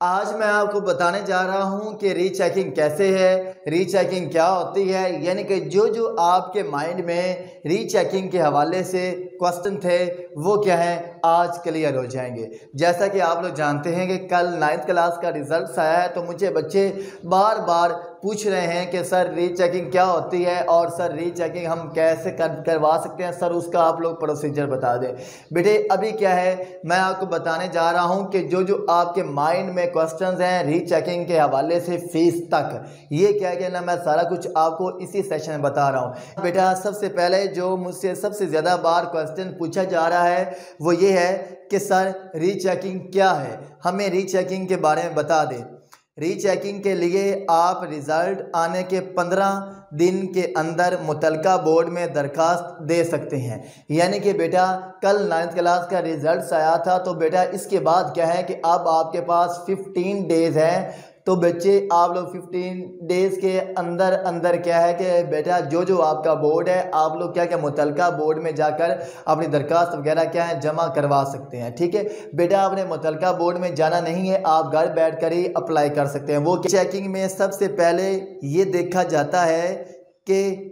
आज मैं आपको बताने जा रहा हूं कि रीचेकिंग कैसे है, रीचेकिंग क्या होती है। यानी कि जो जो आपके माइंड में रीचेकिंग के हवाले से क्वेश्चन थे वो क्या है, आज क्लियर हो जाएंगे। जैसा कि आप लोग जानते हैं कि कल 9th क्लास का रिजल्ट आया है, तो मुझे बच्चे बार बार पूछ रहे हैं कि सर रीचेकिंग क्या होती है और सर रीचेकिंग हम कैसे करवा सकते हैं, सर उसका आप लोग प्रोसीजर बता दें। बेटे अभी क्या है, मैं आपको बताने जा रहा हूं कि जो जो आपके माइंड में क्वेश्चंस हैं रीचेकिंग के हवाले से फीस तक, ये क्या कहना, मैं सारा कुछ आपको इसी सेशन में बता रहा हूं। बेटा सबसे पहले जो मुझसे सबसे ज़्यादा बार क्वेश्चन पूछा जा रहा है वो ये है कि सर रीचेकिंग क्या है, हमें रीचेकिंग के बारे में बता दें। रीचेकिंग के लिए आप रिज़ल्ट आने के 15 दिन के अंदर मुतलका बोर्ड में दरखास्त दे सकते हैं। यानी कि बेटा कल 9th क्लास का रिज़ल्ट आया था, तो बेटा इसके बाद क्या है कि अब आपके पास 15 डेज़ हैं। तो बच्चे आप लोग 15 डेज़ के अंदर अंदर क्या है कि बेटा जो जो आपका बोर्ड है, आप लोग क्या क्या मुतलका बोर्ड में जाकर अपनी दरखास्त वगैरह क्या है जमा करवा सकते हैं। ठीक है बेटा, आपने मुतलका बोर्ड में जाना नहीं है, आप घर बैठ कर ही अप्लाई कर सकते हैं। वो चेकिंग में सबसे पहले ये देखा जाता है कि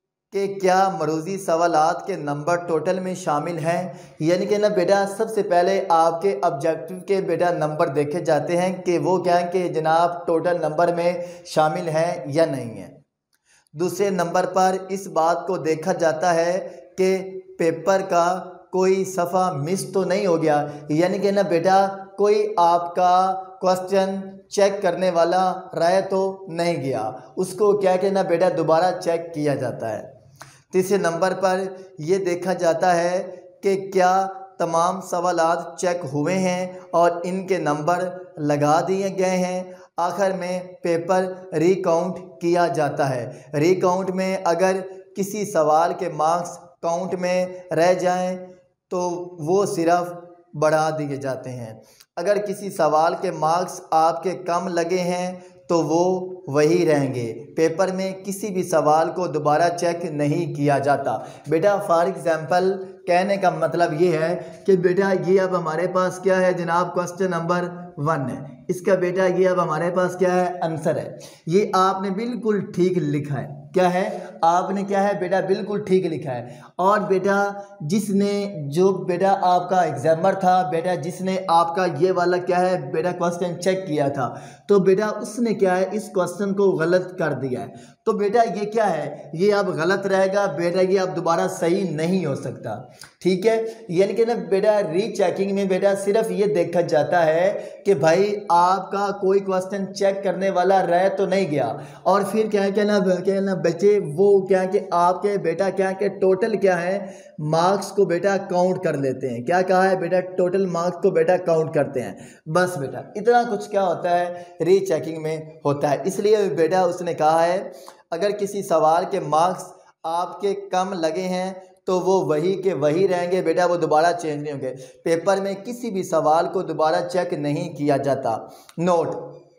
क्या मरूजी सवालात के नंबर टोटल में शामिल हैं। यानी कि ना बेटा सबसे पहले आपके ऑब्जेक्टिव के बेटा नंबर देखे जाते हैं कि वो क्या है कि जनाब टोटल नंबर में शामिल हैं या नहीं है। दूसरे नंबर पर इस बात को देखा जाता है कि पेपर का कोई सफ़ा मिस तो नहीं हो गया। यानी कि ना बेटा कोई आपका क्वेश्चन चेक करने वाला रह तो नहीं गया, उसको क्या कहना बेटा दोबारा चेक किया जाता है। तीसरे नंबर पर यह देखा जाता है कि क्या तमाम सवालात चेक हुए हैं और इनके नंबर लगा दिए गए हैं। आखिर में पेपर रिकाउंट किया जाता है। रिकाउंट में अगर किसी सवाल के मार्क्स काउंट में रह जाएं तो वो सिर्फ बढ़ा दिए जाते हैं। अगर किसी सवाल के मार्क्स आपके कम लगे हैं तो वो वही रहेंगे। पेपर में किसी भी सवाल को दोबारा चेक नहीं किया जाता। बेटा फॉर एग्जांपल कहने का मतलब ये है कि बेटा ये अब हमारे पास क्या है जनाब, क्वेश्चन नंबर 1 है, इसका बेटा ये अब हमारे पास क्या है, आंसर है। ये आपने बिल्कुल ठीक लिखा है। क्या है, आपने क्या है बेटा बिल्कुल ठीक लिखा है। और बेटा जिसने जो बेटा आपका एग्जामर था, बेटा जिसने आपका ये वाला क्या है बेटा क्वेश्चन चेक किया था, तो बेटा उसने क्या है इस क्वेश्चन को गलत कर दिया है। तो बेटा ये क्या है, ये अब गलत रहेगा बेटा, ये अब दोबारा सही नहीं हो सकता। ठीक है, यानी कि ना बेटा रीचेकिंग में बेटा सिर्फ ये देखा जाता है कि भाई आपका कोई क्वेश्चन चेक करने वाला रह तो नहीं गया। और फिर क्या है ना बच्चे वो क्या है कि आपके बेटा क्या है कि टोटल क्या है मार्क्स को बेटा काउंट कर लेते हैं। क्या कहा है बेटा, टोटल मार्क्स को बेटा काउंट करते हैं। बस बेटा इतना कुछ क्या होता है रीचेकिंग में होता है। इसलिए बेटा उसने कहा है अगर किसी सवाल के मार्क्स आपके कम लगे हैं तो वो वही के वही रहेंगे बेटा, वो दोबारा चेंज नहीं होंगे। पेपर में किसी भी सवाल को दोबारा चेक नहीं किया जाता। नोट,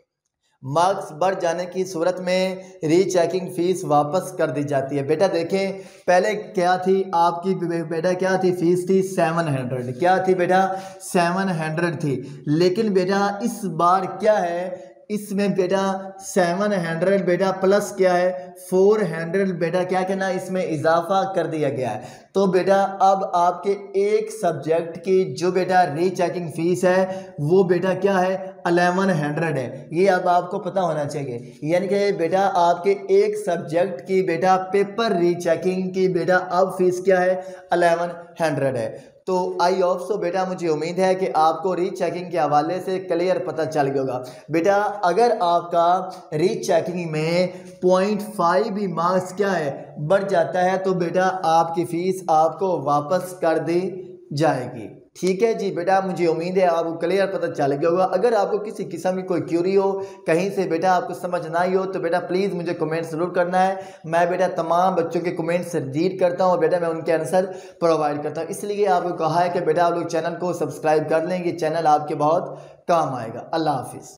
मार्क्स बढ़ जाने की सूरत में रीचेकिंग फीस वापस कर दी जाती है। बेटा देखें पहले क्या थी आपकी बेटा, क्या थी फीस थी 700। क्या थी बेटा, 700 थी। लेकिन बेटा इस बार क्या है, इसमें बेटा 700 बेटा प्लस क्या है 400 बेटा क्या कहना इसमें इजाफा कर दिया गया है। तो बेटा अब आपके एक सब्जेक्ट की जो बेटा रीचेकिंग फीस है वो बेटा क्या है 1100 है। ये अब आपको पता होना चाहिए। यानी कि बेटा आपके एक सब्जेक्ट की बेटा पेपर रीचेकिंग की बेटा अब फीस क्या है 1100 है। तो आई होप सो बेटा, मुझे उम्मीद है कि आपको रीचेकिंग के हवाले से क्लियर पता चल गया होगा। बेटा अगर आपका रीचेकिंग में 0.5 भी मार्क्स क्या है बढ़ जाता है तो बेटा आपकी फ़ीस आपको वापस कर दी जाएगी। ठीक है जी बेटा, मुझे उम्मीद है आपको क्लियर पता चल गया होगा। अगर आपको किसी किस्म की कोई क्यूरी हो, कहीं से बेटा आपको समझ ना आई हो, तो बेटा प्लीज़ मुझे कमेंट ज़रूर करना है। मैं बेटा तमाम बच्चों के कमेंट्स रीड करता हूँ और बेटा मैं उनके आंसर प्रोवाइड करता हूँ। इसलिए आपको कहा है कि बेटा आप लोग चैनल को सब्सक्राइब कर लें, ये चैनल आपके बहुत काम आएगा। अल्लाह हाफिज़।